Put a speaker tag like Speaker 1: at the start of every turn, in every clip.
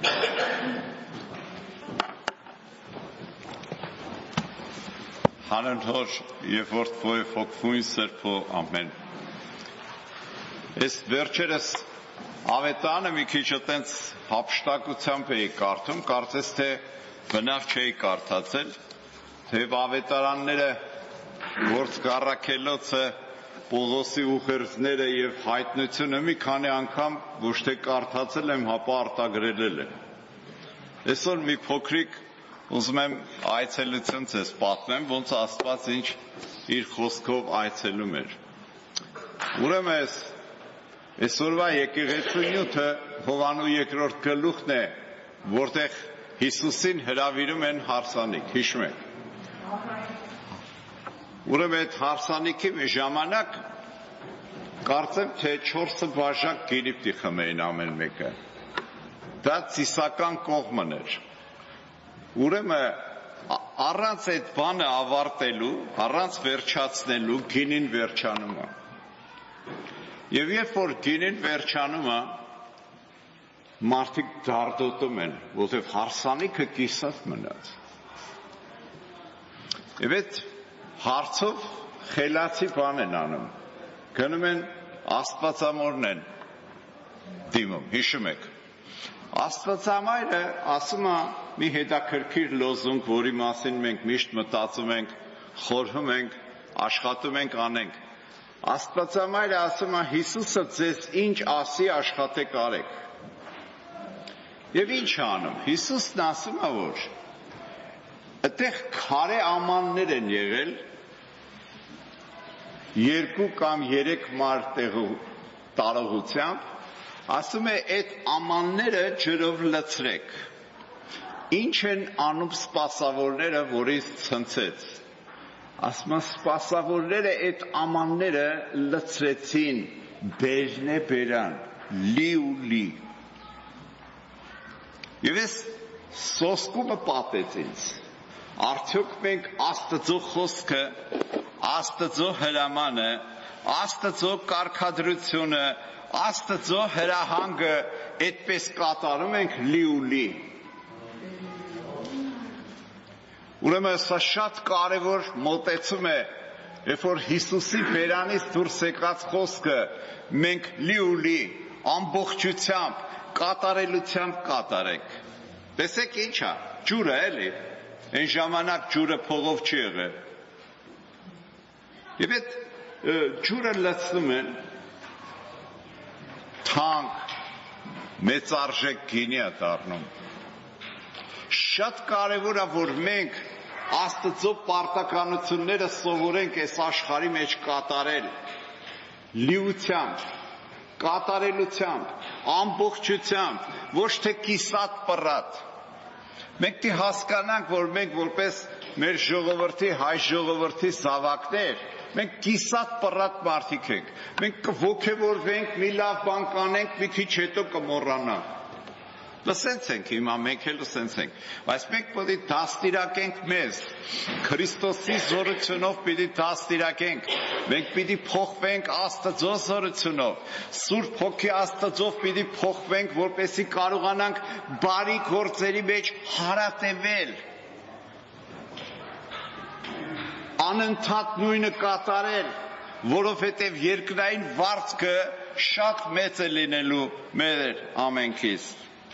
Speaker 1: Հանրհոր եւ որդվոյ հոգվույն սրբո ամեն։ Ես վերջերս ավետանը մի քիչ այտենց հապշտակությամբ էի կարդում, կարծես թե բնավ չէի կարդացել, թեև ավետարանները գործ կառաքելոցը Պողոսի ուղերձները եւ հայտնությունը մի քանի անգամ ոչ թե կարդացել եմ, հապա արտագրել եմ։ Այսօր մի փոքրիկ ուզում եմ այցելություն ձեզ պատմեմ, ոնց Աստված ինչ իր խոսքով այցելում էր։ Ուրեմն այսօրվա եկեղեցու նյութը Հովանու երկրորդ գլուխն է, որտեղ Հիսուսին հրավիրում են հարսանիք, հիշում եք։ Ուրեմն այդ հարսանիքի մի ժամանակ կարծեմ թե 4 բաժակ գինի պիտի խմեին ամեն մեկը։ Դա ծիսական կողմն էր։ Ուրեմն առանց այդ բանը ավարտելու, առանց վերջացնելու գինին վերջանում է։ Եվ երբ որ գինին վերջանում է, մարդիկ դարդոտում են, որովհետև հարսանիքը կիսած մնաց։ Եվ այդ հարցով խելացի բան են անում, գնում են Աստվածամորն են դիմում, հիշում եք։ Աստվածամայրը ասում է մի հետաքրքիր լոզունգ, որի մասին մենք միշտ մտածում ենք, խորհում ենք, աշխատում ենք անենք։ Աստվածամայրը ասում է Հիսուսը ձեզ ինչ ասի աշխատեք արեք։ Եվ ինչ է անում։ Հիսուսն ասում է, որ այդտեղ քարե ամաններ են եղել 2 կամ 3 մար տարողությամբ, ասում է այդ ամանները ջրով լցրեք։ Ինչ են անում սպասավորները, որից ցնցեց։ Ասում է սպասավորները այդ ամանները լցրեցին բերնե բերան, լի ու լի։ Եվ ես սոսկումը պատեց ինձ։ Արդյոք մենք Աստծո խոսքը, Աստծո հրամանը, Աստծո կարգադրությունը, Աստծո հրահանգը այդպես կատարում ենք լի ու լի։ Ուրեմն սա շատ կարևոր մոտեցում է, երբ որ Հիսուսի բերանից դուրս եկած խոսքը մենք լի ու լի, ամբողջությամբ, կատարելությամբ կատարենք։ Տեսեք ինչ է, ջուրը էլի, այն ժամանակ ջուրը փողով չի եղել։ Եվ այդ ջուրը լցնում են թանկ, մեծարժեք գինի է դառնում։ Շատ կարևոր է, որ մենք Աստծո պարտականությունները սովորենք այս աշխարհի մեջ կատարել լիությամբ, կատարելությամբ, ամբողջությամբ, ոչ թե կիսատ պռատ։ Մենք դի հասկանանք, որ մենք որպես մեր ժողովրդի, հայ ժողովրդի զավակներ, մենք կիսատ պռատ մարդիկ ենք։ Մենք կոգևորվենք, մի լավ բան կանենք, մի քիչ հետո կմոռանանք։ Սենց ենք հիմա, մենք էլ սենց ենք, բայց մենք պիտի դաստիարակենք մեզ, Քրիստոսի զորությունով պիտի դաստիարակենք, մենք պիտի փոխվենք Աստծո զորությունով, Սուրբ Հոգի Աստծով պիտի փոխվենք, որպեսզի կարողանանք բարի գործերի մեջ հարատևել, անընդհատ նույնը կատարել, որովհետև երկրային վարձքը շատ մեծ է լինելու մեր ամենքից։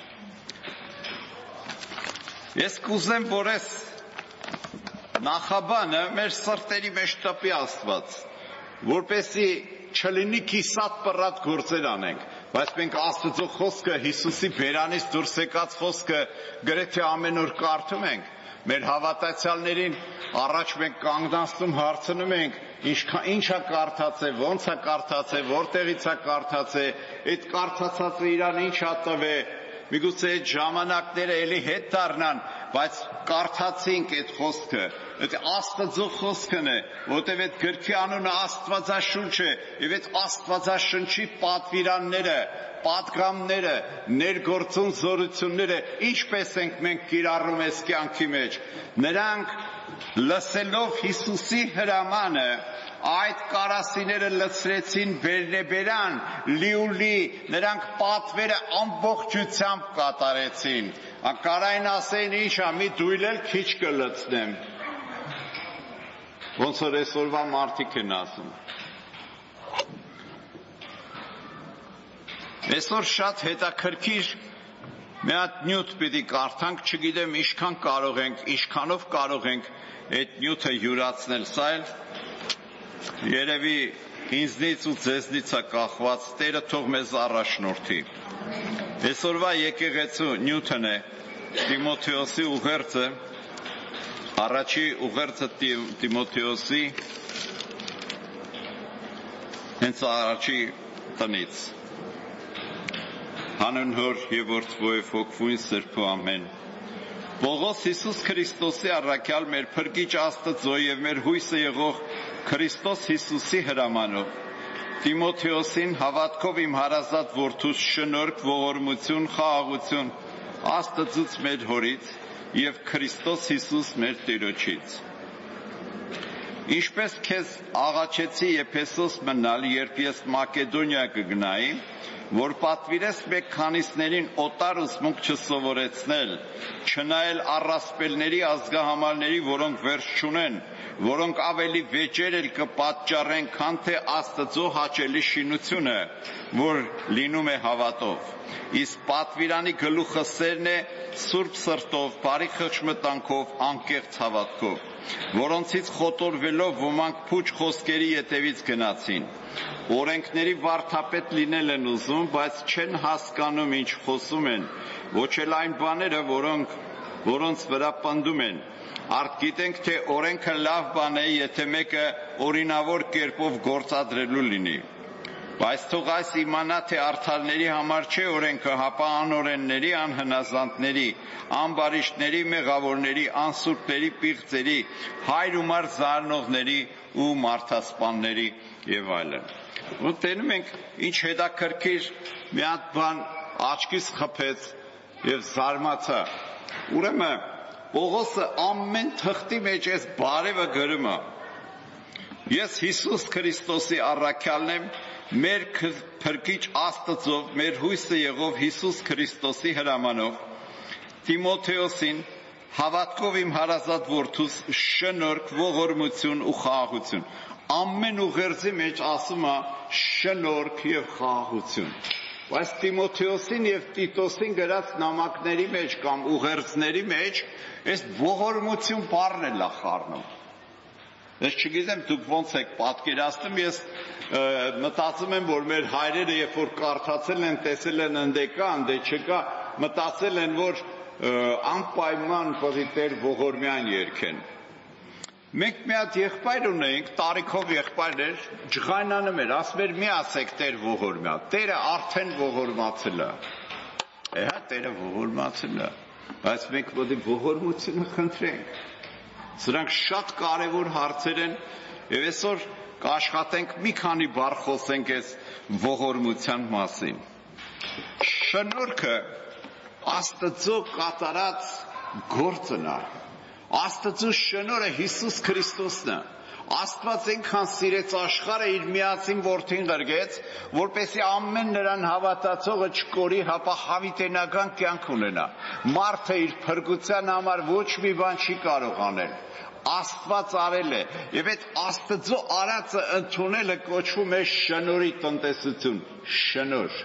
Speaker 1: Ես կուզեմ, որ ես նախաբանը մեր սրտերի մեջ տպի Աստված, որպեսզի չլինի կիսատ պռատ գործեր անենք, բայց մենք Աստծո խոսքը, Հիսուսի բերանից դուրս եկած խոսքը գրեթե ամեն օր կարդում ենք, մեր հավատացյալներին առաջ մենք կանգնացնում հարցնում ենք, ինչ է կարդացել, ոնց է կարդացել, որտեղից է կարդացել, այդ կարդացածը իրան ինչ է տվել, միգուցե այդ ժամանակները էլի հետ դառնան, բայց կարդացինք այդ խոսքը, այդ Աստծո խոսքն է, որտեղ այդ գրքի անունը Աստվածաշունչ է, եւ այդ Աստվածաշնչի պատվիրանները, պատգամները, ներգործուն զորությունները ինչպես ենք մենք կիրառում այս կյանքի մեջ։ Նրանք լսելով Հիսուսի հրամանը, այդ կարասիները լցրեցին բերնեբերան, լիուլի, նրանք պատվերը ամբողջությամբ կատարեցին, կարային ասեին ինչա, մի դույլ էլ քիչ կլցնեմ, ոնց որ այսօրվա մարդիկ են ասում, այսօր շատ հետաքրքիր մի հատ նյութ պիտի կարդանք, չգիտեմ ինչքանով կարող ենք այդ նյութը յուրացնել, սա էլ երևի ինձնից ու ձեզնից է կախված, Տերը թող մեզ առաջնորդի։ Այսօրվա եկեղեցու նյութն է Տիմոթեոսի ուղերձը, առաջի ուղերձը Տիմոթեոսի հենց առաջի տնից։ Հանուն Հոր և Որդու և Հոգվույն Սրբու ամեն։ Պողոս Հիսուս Քրիստոսի առաքյալ մեր փրկիչ Աստծո և մեր հույսը եղող Քրիստոս Հիսուսի հրամանով Տիմոթեոսին հավատքով իմ հարազատ որդուս շնորհք, ողորմություն, խաղաղություն Աստծուց մեր Հորից և Քրիստոս Հիսուս մեր Տիրոջից։ Ինչպես քեզ աղաչեցի Եփեսոս մնալ, երբ ես Մակեդոնիա կգնայի, որ պատվիրես մեկ քանիսներին օտար ուսմունք չսովորեցնել, չնայել առասպելների ազգահամալների, որոնք վերջ չունեն, որոնք ավելի վեճեր էլ կպատճառեն, քան թե Աստծո հաճելի շինությունը, որ լինում է հավատով։ Իսկ պատվիրանի գլուխը սերն է սուրբ սրտով, բարի խղճմտանքով, անկեղծ հավատքով, որոնցից խոտորվելով ոմանք փուչ խոսքերի ետևից գնացին։ Օրենքների վարդապետ լինել են ուզում, բայց չեն հասկանում ինչ խոսում են, ոչ էլ այն բաները, որոնց վրա պնդում են։ Արդ գիտենք, թե օրենքը լավ բան է, եթե մեկը օրինավոր կերպով գործադրելու լինի։ Բայց թող այս իմանա, թե արդարների համար չէ օրենքը, հապա անօրենների, անհնազանդների, ամբարիշտների, մեղավորների, անսուրբների, պիղծերի, հայր ու մար զարնողների ու մարդասպանների եւ այլն։ Տենում ենք ինչ հետաքրքիր մի հատ բան աչքիս խփեց եւ զարմացա։ Ուրեմն Պողոսը ամեն թղթի մեջ այս բարևը գրում է։ Ես Հիսուս Քրիստոսի առաքյալն եմ, մեր փրկիչ Աստծով, մեր հույսը եղող Հիսուս Քրիստոսի հրամանով, Տիմոթեոսին հավատքով իմ հարազատ որդուս շնորհք, ողորմություն ու խաղաղություն։ Ամեն ուղերձի մեջ ասում է շնորհք եւ խաղաղություն։ Բայց Տիմոթեոսին եւ Տիտոսին գրած նամակների մեջ կամ ուղերձների մեջ այս ողորմություն բառն է խառնում։ Ես չգիտեմ դուք ոնց եք պատկերացնում, ես մտածում եմ, որ մեր հայրերը երբ որ կարդացել են, տեսել են ընդեկա, ընդե չկա, մտածել են, որ անպայման պետք է Տեր ողորմյան երգեն։ Մենք մի հատ եղբայր ունեինք, տարիքով եղբայր էր, ջղայնանում էր, ասում էր մի ասեք Տեր ողորմյա, Տերը արդեն ողորմացել է։ Հա, Տերը ողորմացել է, բայց մենք պետք է ողորմությունը խնդրենք։ Սրանք շատ կարևոր հարցեր են, եւ այսօր կաշխատենք մի քանի բառ խոսենք այս ողորմության մասին։ Շնորհքը Աստծո կատարած գործն է։ Աստծո շնորհը Հիսուս Քրիստոսն է։ Աստված այնքան սիրեց աշխարհը, իր միածին որդին ղրգեց, որպեսզի ամեն նրան հավատացողը չկորի, հապա հավիտենական կյանք ունենա։ Մարդը իր փրկության համար ոչ մի բան չի կարող անել։ Աստված արել է, եւ այդ Աստծո արածը ընդունելը կոչվում է շնորհի տնտեսություն, շնորհ։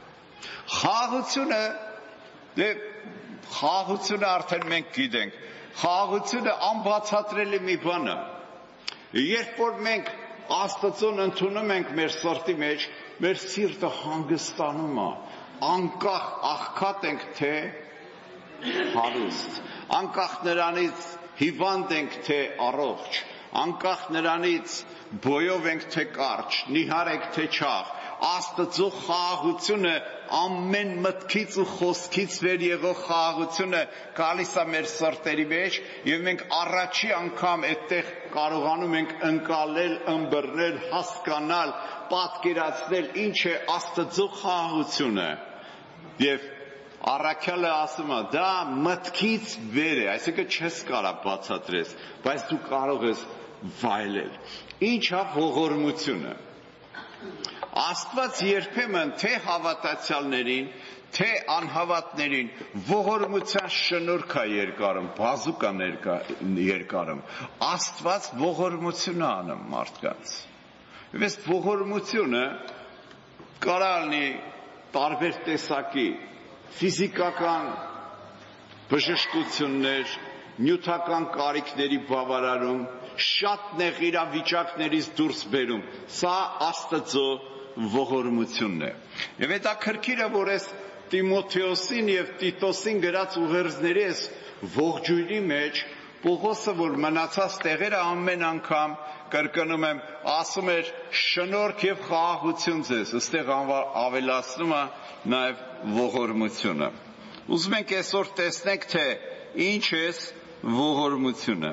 Speaker 1: Խաղաղությունը արդեն մենք գիտենք։ Խաղաղությունը անբացատրելի մի բան է։ Երբ որ մենք Աստծուն ընդունում ենք մեր սրտի մեջ, մեր սիրտը հանգստանում է, անկախ աղքատ ենք թե հարուստ, անկախ նրանից հիվանդ ենք թե առողջ, անկախ նրանից բոյով ենք թե կարճ, նիհար ենք թե չաղ, Աստծո խաղաղությունը ամեն մտքից ու խոսքից վեր եղող խաղաղությունը գալիս է մեր սրտերի մեջ եւ մենք առաջի անգամ այդտեղ կարողանում ենք ընկալել, ըմբռնել, հասկանալ, պատկերացնել ինչ է Աստծո խաղաղությունը եւ առաքյալը ասում է դա մտքից վեր է, այսինքն չես կարող բացատրես, բայց դու կարող ես վայելել։ Ինչ է ողորմությունը։ Աստված երբեմն թե հավատացյալներին, թե անհավատներին ողորմության շնորհք է երկարում, բազուկ է երկարում։ Աստված ողորմություն է անում մարդկանց։ Եվ այս ողորմությունը կարա լինի տարբեր տեսակի ֆիզիկական բժշկություններ, նյութական կարիքների բավարարում, շատ նեղ իրավիճակներից դուրս բերում։ Սա Աստծո ողորմությունն է։ Եվ հետաքրքիրը, որ այս Տիմոթեոսին եւ Տիտոսին գրած ուղերձների այս ողջույնի մեջ Պողոսը, որ մնացած տեղերը ամեն անգամ կրկնում եմ, ասում էր շնորհք եւ խաղաղություն ձեզ, այստեղ ավելացնում է նաեւ ողորմությունը։ Ուզում ենք այսօր տեսնենք, թե ինչ է ողորմությունը։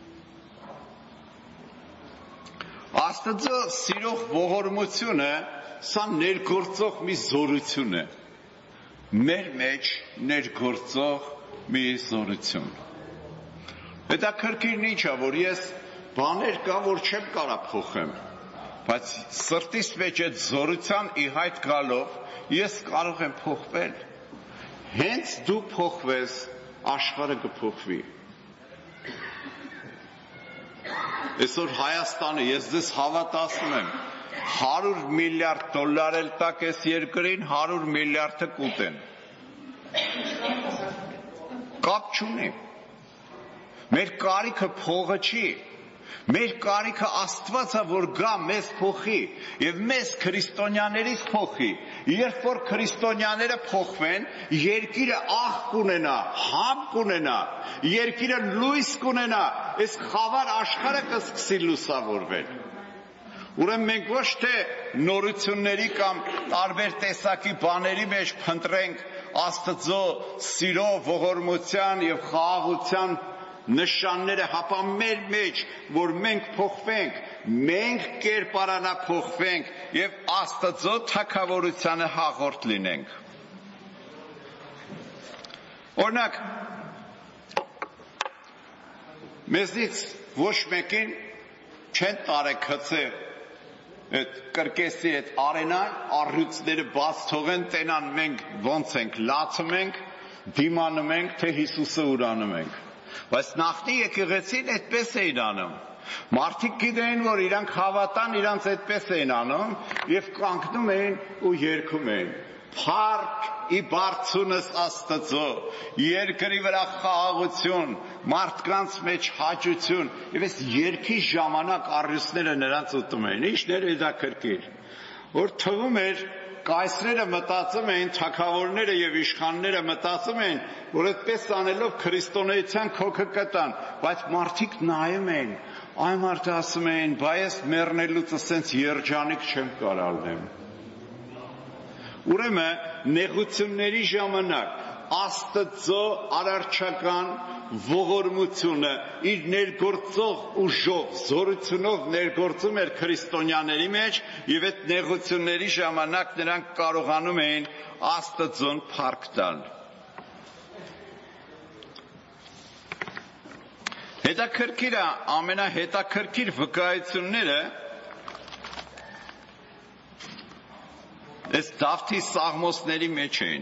Speaker 1: Աստծո սիրող ողորմությունը սա ներգործող մի զորություն է։ Մեր մեջ ներգործող մի զորություն։ Հետաքրքիրն ինչ է, որ ես բաներ կա, որ չեմ կարող փոխեմ, բայց սրտիս մեջ այդ զորության ի հայտ գալով ես կարող եմ փոխվել։ Հենց դու փոխվես, աշխարհը կփոխվի։ Այսօր Հայաստանը, ես ձեզ հավատացնում եմ, $100 միլիարդ էլ տակ այս երկրին, 100 միլիարդը կուտեն։ Կապ չունի։ Մեր կարիքը փողը չի, մեր կարիքը Աստված է, որ գա մեզ փոխի եւ մեզ քրիստոնյաներից փոխի։ Երբ որ քրիստոնյաները փոխվեն, երկիրը աղ կունենա, համ կունենա, երկիրը լույս կունենա, այս խավար աշխարհը կսկսի լուսավորվել։ Ուրեմն մենք ոչ թե նորությունների կամ տարբեր տեսակի բաների մեջ փնտրենք Աստծո սիրո, ողորմության եւ խաղաղության նշանները, հապա մեր մեջ, որ մենք փոխվենք, մենք կերպարանափոխվենք եւ Աստծո թագավորությանը հաղորդ լինենք։ Օրինակ, մեզնից ոչ մեկին չեն տարեքցե այդ կրկեսի այդ արենան, առյուծները բաց թողեն, տենան մենք ոնց ենք, լացում ենք, դիմանում ենք, թե Հիսուսը ուրանում ենք։ Բայց նախնի եկեղեցին այդպես էին անում։ Մարդիկ գիտեին, որ իրանք հավատան, իրանք այդպես էին անում եւ կանգնում էին ու երգում էին. Փառք ի բարձունս Աստծո, երկրի վրա խաղաղություն, մարդկանց մեջ հաճություն, եւ այս երգի ժամանակ առյուծները նրանց ուտում էին։ Ինչն էր հետաքրքիր, որ թվում էր կայսրերը մտածում էին, թագավորները եւ իշխանները մտածում էին, որ այդպես անելով քրիստոնեության քոքը կտան, բայց մարդիկ նայում էին, այն մարդը ասում էին, բայց մեռնելուց ասենց երջանիկ չեմ կարող լինեմ։ Ուրեմն նեղությունների ժամանակ Աստծո արարչական ողորմությունը իր ներգործող ուժով, զորությունով ներգործում էր քրիստոնյաների մեջ եւ այդ նեղությունների ժամանակ նրանք կարողանում էին Աստծուն փառք տալ։ Հետաքրքիրը, ամենահետաքրքիր վկայությունները այս Դավթի սաղմոսների մեջ էին։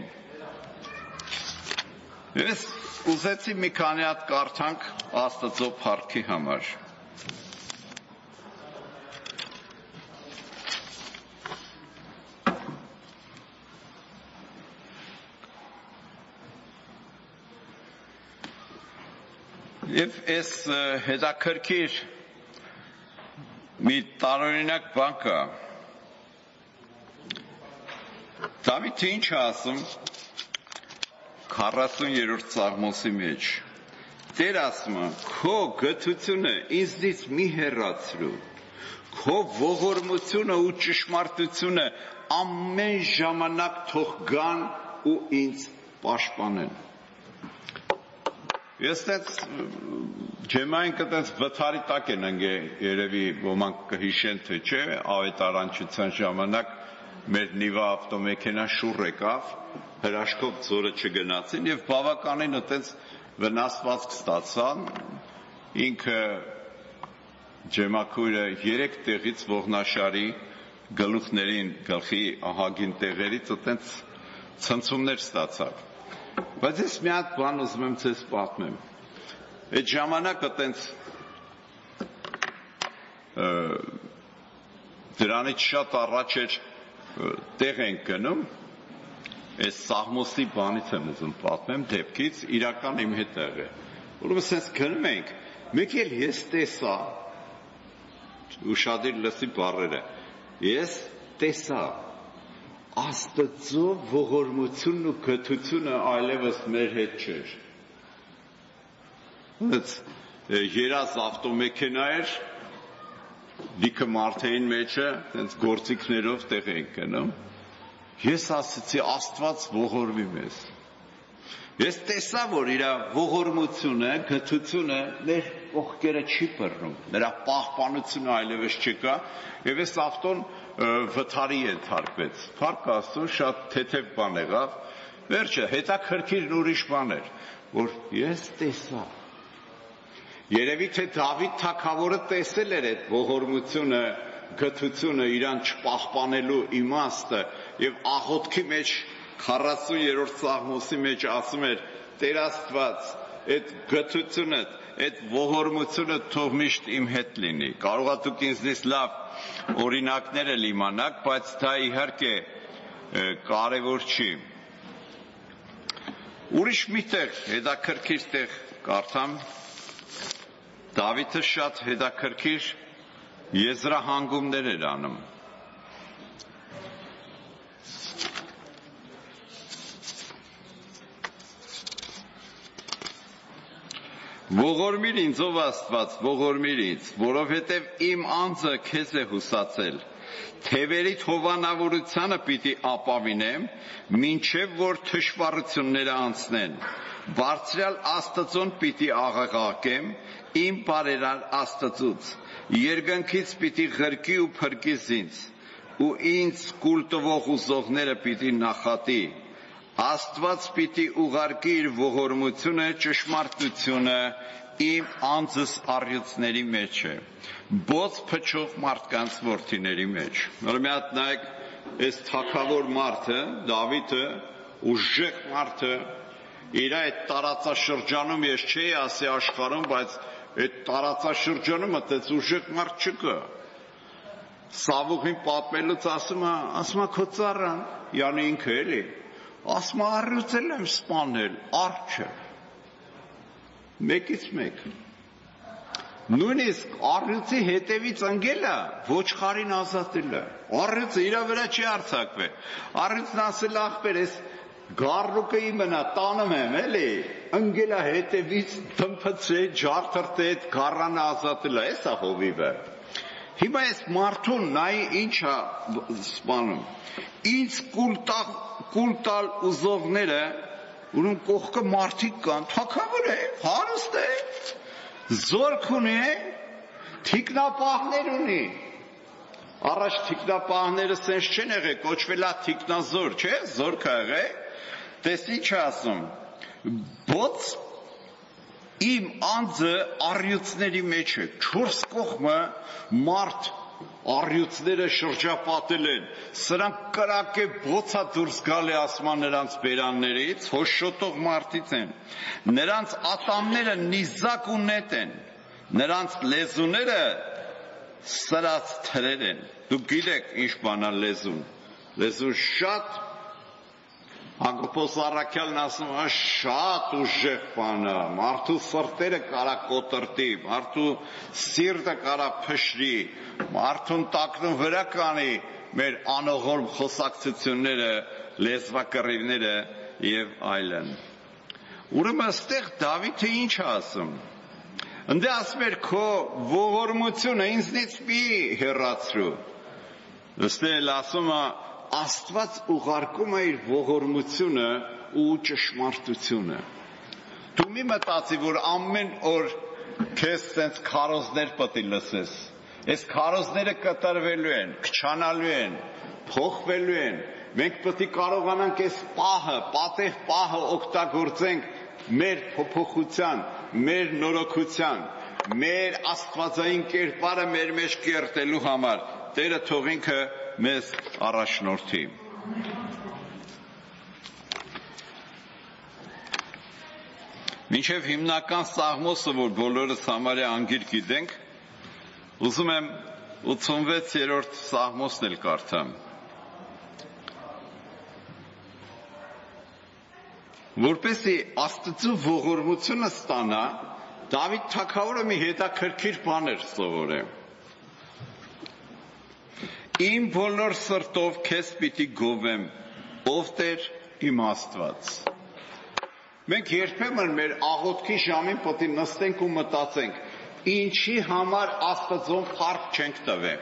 Speaker 1: Ես ուզեցի մի քանի հատ կարդանք Աստծո փառքի համար։ Եվ այս հետաքրքիր մի տարօրինակ բան կա։ Դավիթը ինչ է ասում 40-րդ սաղմոսի մեջ։ Տեր ասում է, քո գթությունը ինձնից մի հեռացրու, քո ողորմությունը ու ճշմարտությունը ամեն ժամանակ թող գան ու ինձ պաշտպանեն։ Ես տենց ջեմային կտենց վթարի տակ են ընկել, երևի ոմանք կհիշեն, թե չէ, ավետարանչության ժամանակ մեր Նիվա ավտոմեքենան շուռ եկավ, հրաշքով ձորը չգնացին եւ բավականին այտենց վնասվածք ստացան, ինքը Ջեմաքույրը 3 տեղից ողնաշարի գլուխներին, գլխի ահագին տեղերից այտենց ցնցումներ ստացավ։ Բայց ես մի հատ բան ուզում եմ ձեզ պատմեմ։ Այդ ժամանակ այտենց դրանից շատ առաջ էր տեղ ենք գնում, այս Սաղմոսի բանից եմ ուզում պատմեմ, դեպքից իրական իմ հետ եղել։ Ուրեմն sense գնում ենք, մեկ էլ ես տեսա, ուշադիր լսի բառերը, ես տեսա Աստծո ողորմությունն ու գթությունը այլևս մեր հետ չէր։ Երազ ավտոմեքենա էր, լիքը մարդեին մեջը, տենց գործիքներով տեղ ենք գնում։ Ես ասացի Աստված ողորմի մեզ։ Ես տեսա, որ իր ողորմությունը, գթությունը մեր կողքերը չի բռնում, նրա պահպանությունը այլևս չկա, եւ այս ավտոն վթարի ենթարկվեց։ Փառք Աստծո, շատ թեթև բան եղավ։ Վերջը հետաքրքիրն ուրիշ բան էր, որ ես տեսա։ Երևի թե Դավիթ թագավորը տեսել էր այդ ողորմությունը, գթությունը, իրան չպահպանելու իմաստը եւ աղոթքի մեջ 40-րդ Սաղմոսի մեջ ասում էր. Տեր Աստված, այդ գթությունը, այդ ողորմությունը թող միշտ իմ հետ լինի։ Կարող է դուք ինձնից լավ օրինակներ իմանաք, բայց դա իհարկե կարևոր չի։ Ուրիշ մի տեղ, հետաքրքիր տեղ կարդամ, Դավիթը շատ հետաքրքիր եզրահանգումներ էր անում։ Ողորմիր ինձ, ով Աստված, ողորմիր ինձ, որովհետև իմ անձը քեզ է հուսացել, թևերիդ հովանավորությանը պիտի ապավինեմ, մինչև որ թշվառությունները անցնեն, բարձրյալ Աստծուն պիտի աղաղակեմ, իմ բարերար Աստծուց, երկնքից պիտի ղրկի ու փրկի ինձ, ու ինձ կուլ տվող ուզողները պիտի նախատի, Աստված պիտի ուղարկի իր ողորմությունը, ճշմարտությունը իմ անձս առյուծների մեջ է, բոց փչող մարդկանց որդիների մեջ։ Նոր մի հատ նայեք, այս թագավոր մարդը, Դավիթը, ուժեղ մարդը, իր այդ տարածաշրջանում ես չէի ասի աշխարհում, բայց այդ տարածաշրջանում այդպես ուժեղ մարդ չկա։ Սավուղին պատմելուց ասում է քո ծառան, յանի ինքը էլի, ասում է առյուծել եմ սպանել, արջը, մեկից մեկ։ Նույնիսկ առյուծի հետևից ընկելը ոչխարին ազատել է, առյուծը իր վրա չի արձակվել, առյուծն ասել ախպեր, ես գառնուկը իմնա տանում եմ, էլի, ընկելը հետևից դմփցրե, ջարդրտե, այդ գառանը ազատել է, էսա հովիվը։ Հիմա այս մարդուն նայի ինչ է սպանում, ինձ կուլ տալ ուզողները, ուրում կողքը մարդիկ կան, թագավոր է, հարուստ է, զորք ունի, թիկնապահներ ունի, առաջ թիկնապահները սենց չեն եղել, կոչվել է թիկնազոր, չէ, զորք է եղել, տես ինչ ասում, բոց իմ անձը առյուծների մեջ է, 4 կողմը մարդ առյուծները շրջապատել են, սրանք կրակ է բոցա դուրս գալի ասմա նրանց բերաններից, հոշոտող մարդից են, նրանց ատամները նիզակ ու նետ են, նրանց լեզուները սրած թրեր են, դուք գիտեք ինչ բանա լեզուն, լեզուն շատ, Հակոբոս Առաքյալն ասում է շատ ուժեղ բան է, մարդու սրտերը կարա կոտրտի, մարդու սիրտը կարա փշրի, մարդուն տակնում վրա կանի մեր անողորմ խոսակցությունները, լեզվակռիվները եւ այլն։ Ուրեմն այստեղ Դավիթը ինչ է ասում։ Ընդ ասում էր քո ողորմությունը ինձնից մի հեռացրու։ Այստեղ ասում է Աստված ուղարկում է իր ողորմությունը ու ճշմարտությունը։ Դու մի մտածի, որ ամեն օր քեզ սենց քարոզներ պետք է լսես։ Այս քարոզները կտրվելու են, քչանալու են, փոխվելու են։ Մենք պետք է կարողանանք այս պահը, պատեհ պահը օգտագործենք մեր փոփոխության, մեր նորոգության։ մեր աստվածային կերպարը մեր մեջ կերտելու համար Տերը թող ինքը մեզ առաջնորդի։ Մինչև հիմնական Սաղմոսը, որ բոլորս համարյա անգիր գիտենք, ուզում եմ 86-րդ Սաղմոսն էլ կարդամ։ Որպեսզի Աստծո ողորմությունը ստանա, Դավիթ թագավորը մի հետաքրքիր բան էր սովորել։ Իմ բոլոր սրտով քեզ պիտի գովեմ, ով Տեր իմ Աստված։ Մենք երբեմն մեր աղոթքի ժամին պետք է նստենք ու մտածենք, ինչի համար Աստծուն փառք չենք տվել։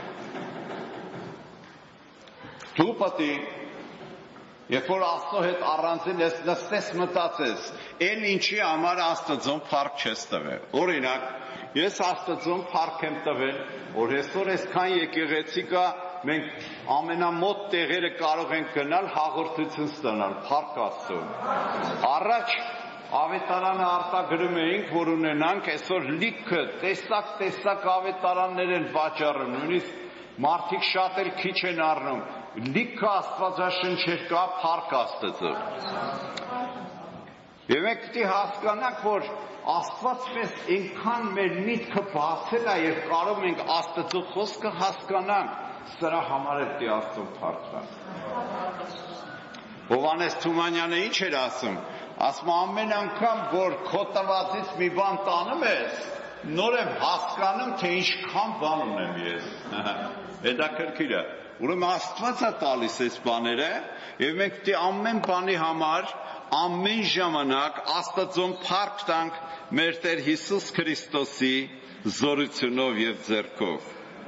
Speaker 1: Դու պետք է երբ որ Աստծո հետ առանձին ես նստես մտածես, այն ինչի համար Աստծուն փառք չես տվել։ Օրինակ, ես Աստծուն փառք եմ տվել, որ այսօր այսքան եկեղեցի կա, մենք ամենամոտ տեղերը կարող ենք գնալ հաղորդություն ստանալ, փառք Աստծուն։ Առաջ ավետարանը արտագրում էինք, որ ունենանք, այսօր լիքը տեսակ ավետարաններ են վաճառում, նույնիսկ մարդիկ շատ էլ քիչ են առնում, լիքը աստվածաշնչեր կա, փառք Աստծո։ Եվ մենք պետք է հասկանանք, որ Աստված մեզ այնքան մեր միտքը բացել է եւ կարող ենք Աստծո խոսքը հասկանանք, սրա համար է պետք է Աստծուն փառք տանք։ Հովհաննես Թումանյանը ինչ էր ասում։ Ասում ամեն անգամ, որ քո տվածից մի բան տանում ես, նոր եմ հասկանում, թե ինչքան բան ունեմ ես։ Հետաքրքիր է։ Ուրեմն Աստված է տալիս այս բաները, եւ մենք պետք է ամեն բանի համար ամեն ժամանակ Աստծուն փառք տանք մեր Տեր Հիսուս Քրիստոսի զորությունով եւ ձեռքով։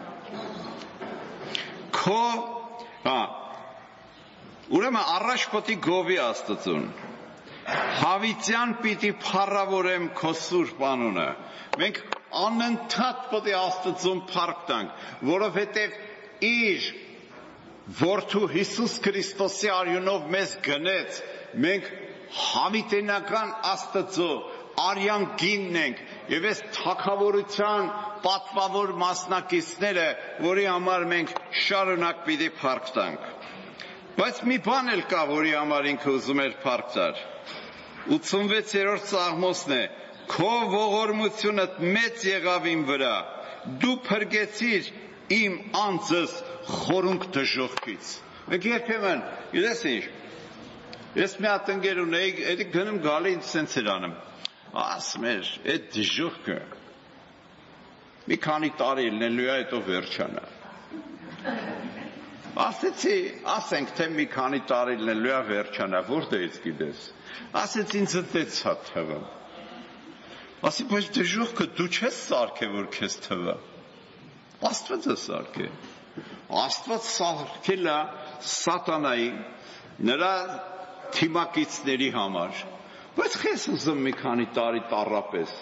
Speaker 1: Ուրեմն առաջ պետք է գովի Աստծուն։ Հավիտյան պիտի փառավորեմ քո սուրբ անունը։ Մենք անընդհատ պետք է Աստծուն փառք տանք, որովհետեւ իր Որդու Հիսուս Քրիստոսի արյունով մեզ գնեց, մենք հավիտենական Աստծո արյան գինն ենք, եւ այս թագավորության պատվավոր մասնակիցները, որի համար մենք շարունակ պիտի փառք տանք։ Բայց մի բան էլ կա, որի համար ինքը ուզում էր փառք տալ։ 86-րդ Սաղմոսն է. Քո ողորմությունդ մեծ եղավ իմ վրա, դու փրկեցիր իմ անձս խորունկ դժոխքից։ Մենք երբեմն, գիտես ինչ, ես մի հատ ընկեր ունեի, էդի գնում գալի ինձ սենց էր անում, ասում էր, այդ դժոխքը մի քանի տարի ելնելու է, հետո վերջանա։ Ասեցի, ասենք, թե մի քանի տարի ելնելու է, վերջանա, որտեղից գիտես։ Ասեց ինձ դեց հա թվում։ Ասի, բայց դժոխքը դու չես սարքե, որ քեզ թվա։ Աստված է սարքե։ Աստված սարքել է սատանայի, նրա թիմակիցների համար, բայց խես ուզում մի քանի տարի տառապես։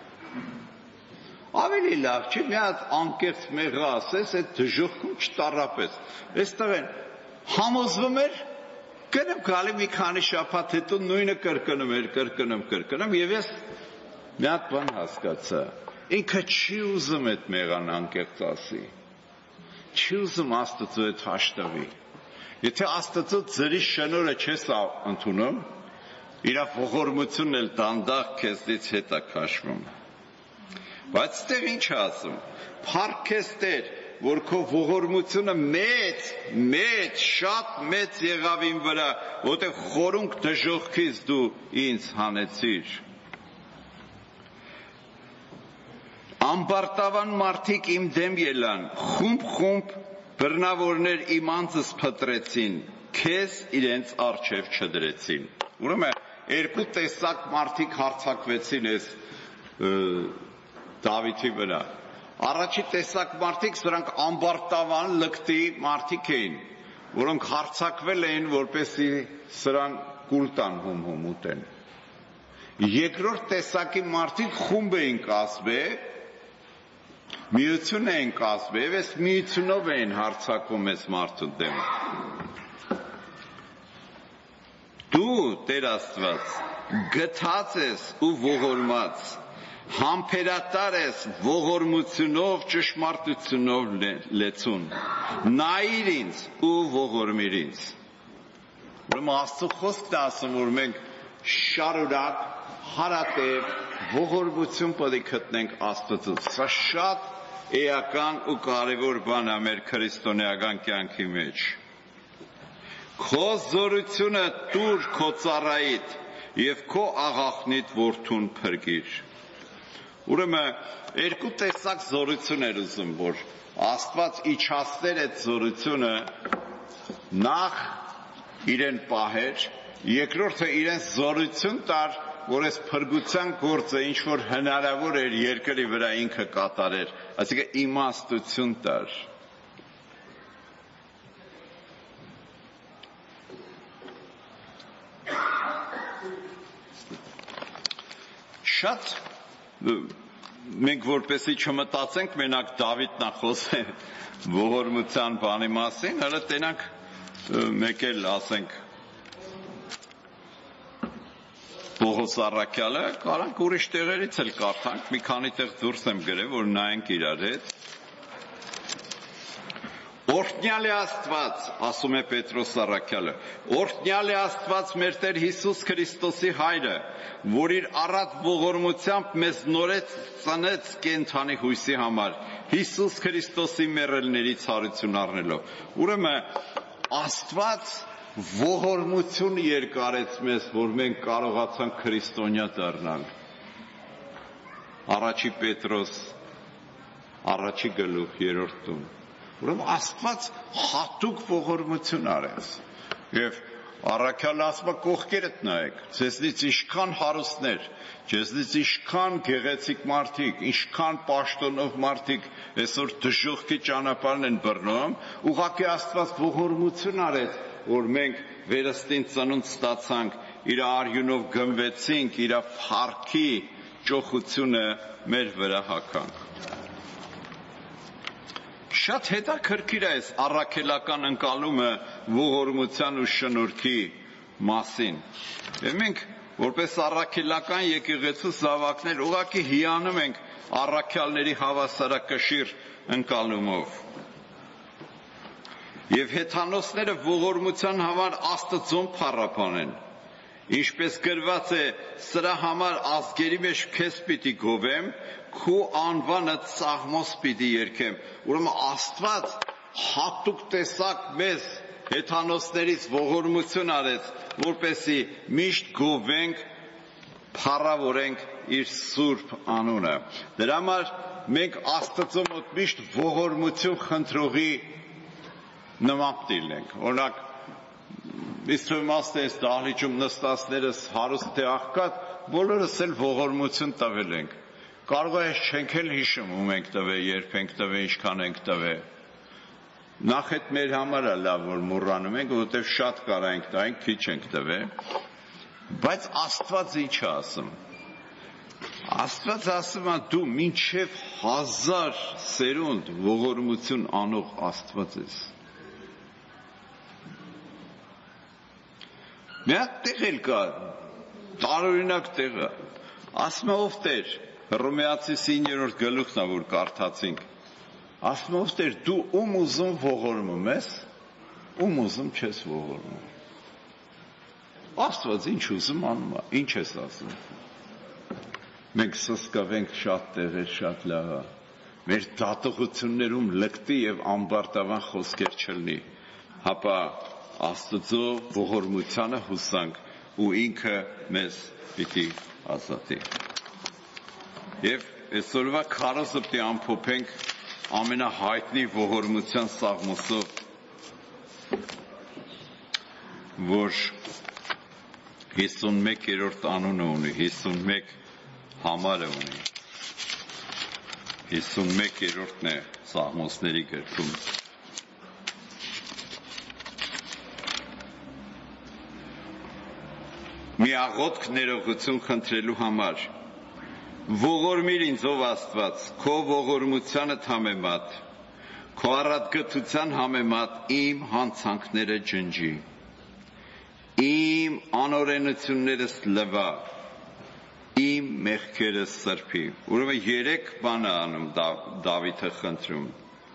Speaker 1: Ավելի լավ չի, մի հատ անկեղծ մեղա ասես, այդ դժոխքում չտառապես։ Այստեղ են համոզվում էր, գնում գալի մի քանի շաբաթ հետո նույնը կրկնում էր, կրկնում, եւ ես մի հատ բան հասկացա։ Ինքը չի ուզում այդ մեղան անկեղծ ասի, չի ուզում Աստծո հետ հաշտվի։ Եթե Աստծո ձրի շնորհը չես ընդունում, իր ողորմությունն էլ դանդաղ քեզնից հետ է քաշվում։ Բայց այստեղ ինչ է ասում։ Փառք քեզ Տեր, որ քո ողորմությունը շատ մեծ եղավ իմ վրա, որտեղ խորունկ դժոխքից դու ինձ հանեցիր։ Ամբարտավան մարդիկ իմ դեմ ելան, խումբ բռնավորներ իմ անձս փտրեցին, քեզ իրենց առջև չդրեցին։ Ուրեմն երկու տեսակ մարդիկ հարձակվեցին այս Դավիթի վրա։ Առաջի տեսակ մարդիկ սրանք ամբարտավան լկտի մարդիկ էին, որոնք հարձակվել էին, որպեսզի սրան կուլ տան հում ուտեն։ Երկրորդ տեսակի մարդիկ խումբ էին կազմել, միություն էին կազմել, եւ այս միությունով էին հարձակվում այս մարդու դեմ։ Դու, Տեր Աստված, գթած ես ու ողորմած, Համբերատար ես ողորմությունով ճշմարտությունով լեցուն, նայիր ինձ ու ողորմիր ինձ։ Ուրեմն Աստծո խոսքն է ասում, որ մենք շարունակ հարատև ողորմություն պետք է գտնենք Աստծուց։ Սա շատ էական ու կարևոր բան է մեր քրիստոնեական կյանքի մեջ։ Քո զորությունը տուր քո ծառայիդ եւ քո աղախնիդ որդուն փրկիր։ Ուրեմն երկու տեսակ զորություն էր ուզում, որ Աստված իջացներ այդ զորությունը, նախ իրեն պահեր, երկրորդը իրեն զորություն տար, որ այս փրկության գործը ինչ որ հնարավոր էր երկրի վրա ինքը կատարեր, այսինքն իմաստություն տար։ Շատ մենք որպեսի չմտածենք մենակ Դավիթն է խոսել ողորմության բանի մասին, հələ տենանք մեկ էլ ասենք Պողոս առաքյալը, կարանք ուրիշ տեղերից էլ կարդանք, մի քանի տեղ դուրս եմ գրել, որ նայենք իրար հետ։ Օրհնյալ է Աստված, ասում է Պետրոս առաքյալը, օրհնյալ է Աստված մեր Տեր Հիսուս Քրիստոսի Հայրը, որ իր առատ ողորմությամբ մեզ նորից ծնեց կենդանի հույսի համար, Հիսուս Քրիստոսի մեռելներից հարություն առնելով։ Ուրեմն Աստված ողորմություն երկարեց մեզ, որ մենք կարողացանք քրիստոնյա դառնալ։ Առաջի Պետրոս, առաջի գլուխ, 3-րդ տուն։ Ուրեմն Աստված հատուկ ողորմություն արեց։ Եվ առաքյալը ասում է կողքերդ նայեք, ձեզնից ինչքան հարուստներ, ձեզնից ինչքան գեղեցիկ մարդիկ, ինչքան պաշտոնով մարդիկ այսօր դժոխքի ճանապարհն են բռնում, ուղղակի Աստված ողորմություն արեց, որ մենք վերստին ծնունդ ստացանք, իր արյունով գնվեցինք, իր փառքի ճոխությունը մեր վրա հագանք։ Շատ հետաքրքիր է այս առաքելական ընկալումը ողորմության ու շնորհքի մասին։ Եվ մենք որպես առաքելական եկեղեցու զավակներ ուղղակի հիանում ենք առաքյալների հավասարակշիռ ընկալումով։ Եվ հեթանոսները ողորմության համար Աստծուն փառաբան են։ Ինչպես գրված է, սրա համար ազգերի մեջ քեզ պիտի գովեմ, քո անվանը ծաղմոս պիտի երգեմ։ Ուրեմն Աստված հատուկ տեսակ մեզ հեթանոսներից ողորմություն արեց, որպեսզի միշտ գովենք, փառավորենք իր սուրբ անունը։ Դրա համար մենք Աստծո մոտ միշտ ողորմություն խնդրողի նման դիլենք։ Օրինակ Իսկ իմաստը այս դահլիճում նստածներս հարուստ թե աղքատ, բոլորս էլ ողորմություն տվել ենք։ Կարող է չենք էլ հիշում ում ենք տվել, երբ ենք տվել, ինչքան ենք տվել։ Նախ այդ մեր համար է լավ, որ մոռանում ենք, որովհետև շատ կարանք տանք, քիչ ենք տվել։ Բայց Աստված ինչ է ասում։ Աստված ասում է դու մինչև 1000 սերունդ ողորմություն անող Աստված ես։ Մի հատ տեղ էլ կա, տարօրինակ տեղը, ասում է ով Տեր, Հռոմեացիս 9-րդ գլուխն է, որ կարդացինք, ասում է ով Տեր, դու ում ուզում ողորմում ես, ում ուզում չես ողորմում։ Աստված ինչ ուզում անում է, ինչ ես ասում։ Մենք սսկավենք շատ տեղեր, շատ լավ է, մեր դատողություններում լկտի և ամբարտավան խոսքեր չլինի, հապա Աստծո ողորմությանը հուսանք ու ինքը մեզ պիտի ազատի։ Եվ այսօրվա քարոզը պիտի ամփոփենք ամենահայտնի ողորմության սաղմոսով, որ 51-րդ անունը ունի, 51 համարը ունի, 51-րդն է սաղմոսների գրքում։ Մի աղոթք ներողություն խնդրելու համար, ողորմիր ինձ ով Աստված, քո ողորմությանը համեմատ, քո առատգթության համեմատ իմ հանցանքները ջնջի, իմ անօրենություններս լվա, իմ մեղքերը սրբի։ Ուրեմն երեք բան է անում Դավիթը խնդրում։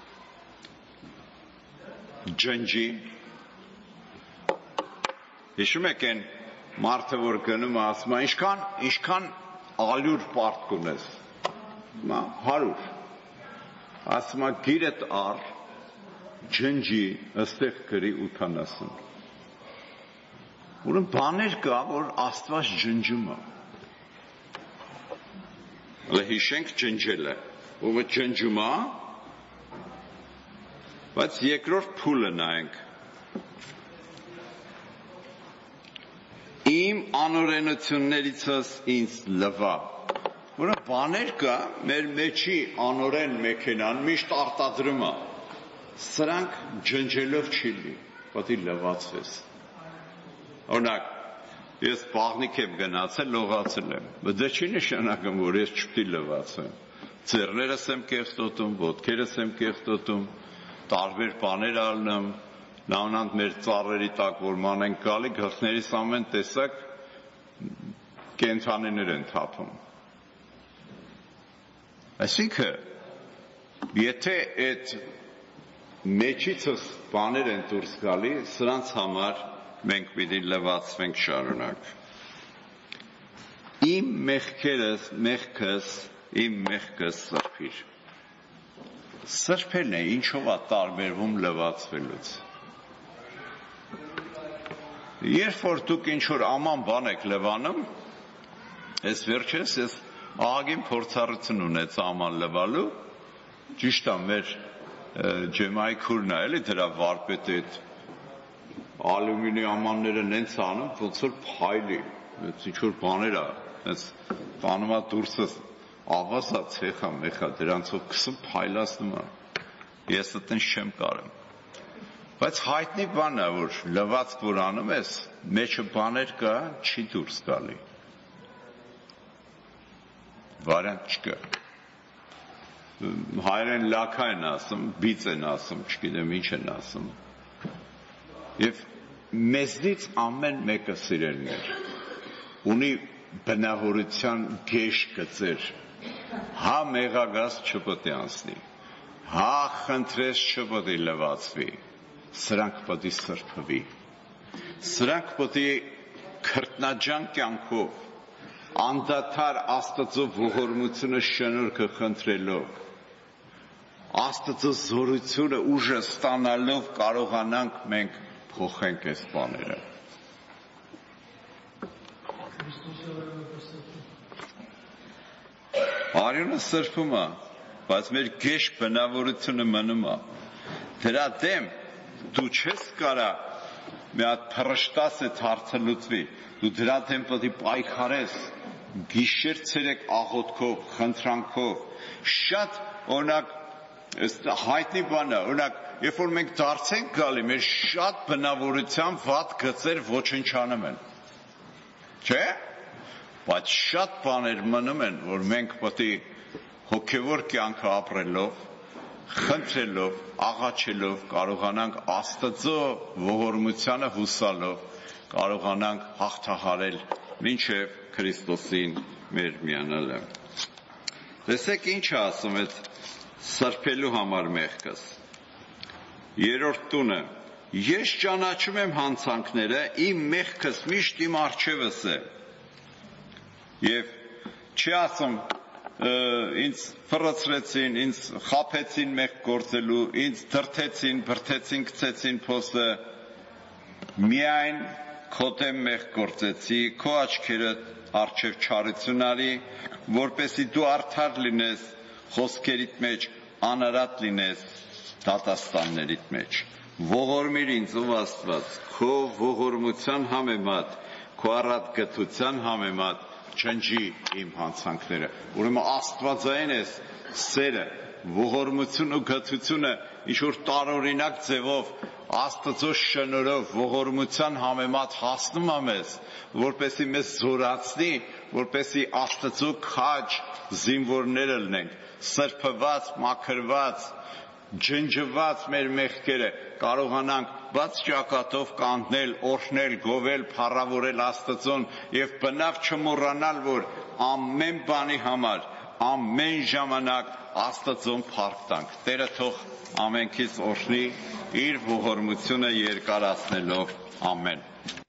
Speaker 1: Ջնջի։ Հիշում եք այն մարդը, որ գնում է ասում է, ինչքան ալյուր պարտք ունես։ 100։ Ասում է գիրդ առ, ջնջի, ըստեղ գրի 80։ Ուրեմն բաներ կա, որ Աստված ջնջում է։ Հիշենք ջնջելը, ով ջնջում է, բայց երկրորդ փուլը նայենք։ Իմ անօրենություններիցս ինձ լվա։ Ուրեմն բաներ կա, մեր մեջի անօրեն մեքենան միշտ արտադրում է։ Սրանք ջնջելով չի լի, պետք է լվացվես։ Օրինակ, ես բաղնիք եմ գնացել, լողացել եմ, բայց դա չի նշանակում, որ ես չպետք է լվացեմ։ Ձեռներս եմ կեղտոտում, ոտքերս եմ կեղտոտում, տարբեր բաներ ալնում, նմանանդ մեր ծառերի տակ, որ ման են գալի, գլխներիս ամեն տեսակ կենդանիներ են թափում։ Այսինքն, եթե այդ մեջիցս բաներ են դուրս գալի, սրանց համար մենք պիտի լվացվենք շարունակ։ Իմ մեղքս սրբիր։ Սրբելն է, ինչով է տարբերվում լվացվելուց։ Երբ որ դուք ինչ-որ աման բան եք լվանում, ես վերջերս ես աղագին փորձառություն ունեց աման լվալու, ճիշտ է մեր ջեմայի քուրն է, էլի դրա վարպետը այդ ալյումինի ամանները նենց անում, ոնց որ փայլի, ինչ-որ բաներ է, նենց տանում է դուրսս ավազա, ցեխա, մեխա, դրանցով քսում փայլացնում է, ես այդտենց չեմ կարում։ Բայց հայտնի բան է, որ լվացք որ անում ես, մեջը բաներ կա, չի դուրս գալի։ Վարիանտ չկա։ Հայերեն լաքա են ասում, բիծ են ասում, չգիտեմ ինչ են ասում։ Եվ մեզնից ամեն մեկը սիրելիներ ունի բնավորության գեշ գծեր, հա մեղագազ չպետք է անցնի, հա խնդրես չպետք է լվացվի, սրանք պետք է սրբվի, սրանք պետք է քրտնաջան կյանքով, անդադար Աստծո ողորմությունը շնորհքը խնդրելով, Աստծո զորությունը ուժը ստանալով կարողանանք մենք փոխենք այս բաները։ Արյունը սրբում է, բայց մեր գեշ բնավորությունը մնում է։ Դրա դեմ դու չես կարա մի հատ փռշտաս այդ հարցը լուծվի, դու դրա դեմ պետք է պայքարես, գիշեր ցերեկ աղոթքով, խնդրանքով, շատ օրինակ հայտնի բան է, օրինակ երբ որ մենք դարձ ենք գալի, մեր շատ բնավորության վատ գծեր ոչնչանում են, չէ՞, բայց շատ բաներ մնում են, որ մենք պետք է հոգևոր կյանքը ապրելով, խնդրելով, աղաչելով, կարողանանք Աստծո ողորմությանը հուսալով, կարողանանք հաղթահարել մինչև Քրիստոսին մեր միանալը։ Տեսեք ինչ է ասում այդ սրբելու համար մեղքս։ Երրորդ տունը, ես ճանաչում եմ հանցանքները, իմ մեղքս միշտ իմ առջևս է։ Եվ չի ասում ինձ ֆռացրեցին, ինձ խաբեցին մեղք գործելու, ինձ դրդեցին, բրդեցին, գցեցին փոսը, միայն քո դեմ մեղք գործեցի, քո աչքերը առջև չարություն արի, որպեսզի դու արդար լինես, խոսքերիդ մեջ անարատ լինես, դատաստաններիդ մեջ։ Ողորմիր ինձ ով Աստված, քո ողորմության համեմատ, քո առատ գթության համեմատ ջնջի իմ հանցանքները։ Ուրեմն Աստվածային է սերը, ողորմությունը ու գթությունը ինչ-որ տարօրինակ ձևով Աստծո շնորհով ողորմության համեմատ հասնում է մեզ, որպեսզի մեզ զորացնի, որպեսզի Աստծո քաջ զինվորները լինենք, սրբված, մաքրված, ջնջված մեր մեղքերը կարողանանք բաց ճակատով կանգնել, օրհնել, գովել, փառավորել Աստծուն եւ բնավ չմոռանալ, որ ամեն բանի համար, ամեն ժամանակ Աստծուն փառք տանք։ Տերը թող ամենքից օրհնի իր ողորմությունը երկարացնելով։ Ամեն։